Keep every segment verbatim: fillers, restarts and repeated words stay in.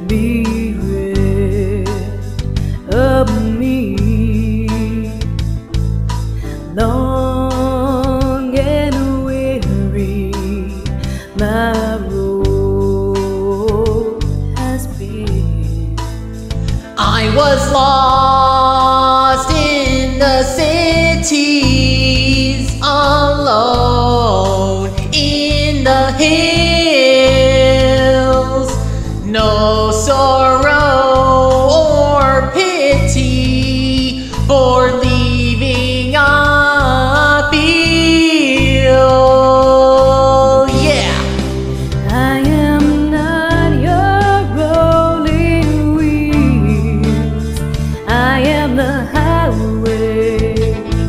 be rid of me. Long and weary my road has been. I was lost in the cities, alone in the hills. No sorrow or pity for leaving a field. Yeah. I am not your rolling wheels. I am the highway.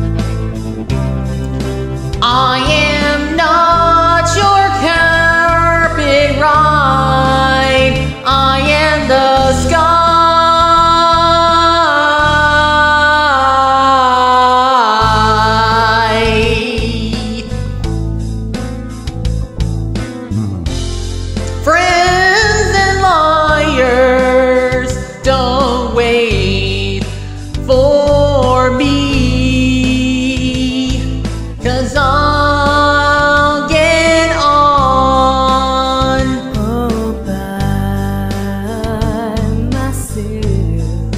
I am not your carpet ride. I am the sky. Friends and liars, don't wait for me, 'cause I'll get on All by myself.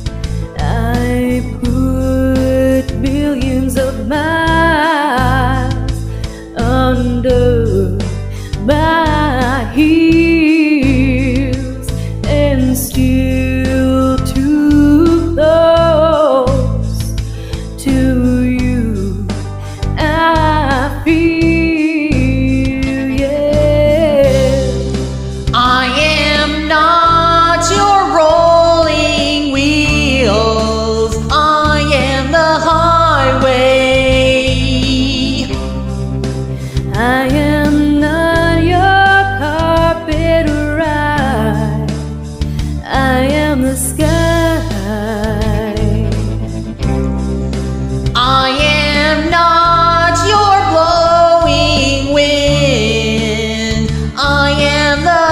I put billions of miles under my heels and still too close to you I feel, yeah. I am not your rolling wheels. I am the highway. I am not your carpet ride. I am the sky. I am not your blowing wind. I am the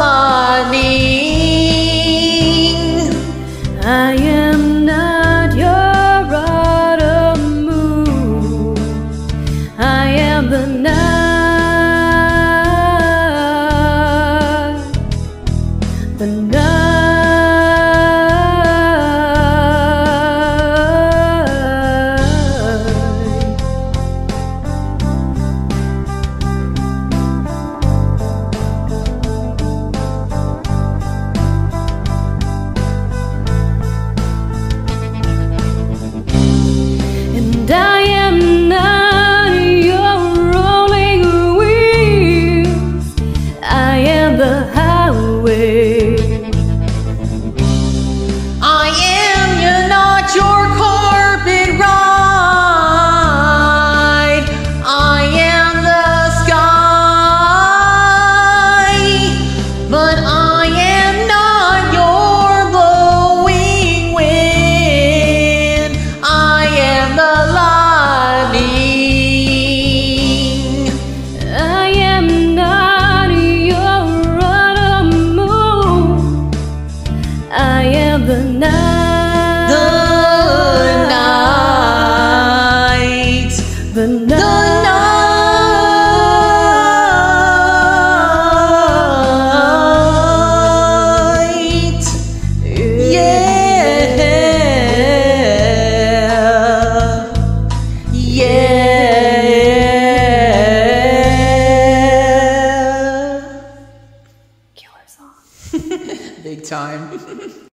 lightning. I am not your autumn moon. I am the night, the night. And I am not your rolling wheels. I am the highway. I am you're not your carpet ride. I am the sky, but I am not your blowing wind. I am the lightning. I am not your autumn moon. I am the night, The night, the the night. night. Yeah, yeah. Killer song. Big time.